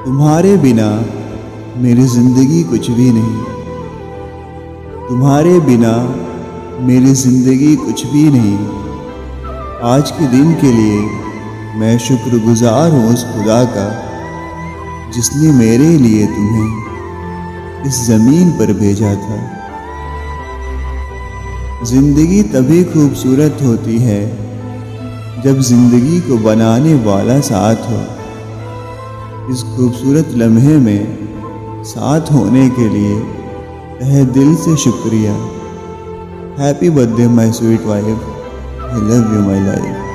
तुम्हारे बिना मेरी जिंदगी कुछ भी नहीं। तुम्हारे बिना मेरी जिंदगी कुछ भी नहीं। आज के दिन के लिए मैं शुक्रगुजार हूँ उस खुदा का जिसने मेरे लिए तुम्हें इस ज़मीन पर भेजा था। जिंदगी तभी खूबसूरत होती है जब जिंदगी को बनाने वाला साथ हो। इस खूबसूरत लम्हे में साथ होने के लिए तहे दिल से शुक्रिया। Happy birthday my sweet wife, I love you my life.